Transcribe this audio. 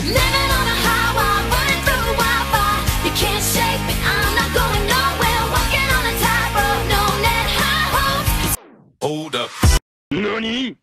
Living on a highway, running through Wi-Fi. You can't shake me, I'm not going nowhere. Walking on a tightrope, no net high hopes. Hold up. NANI?!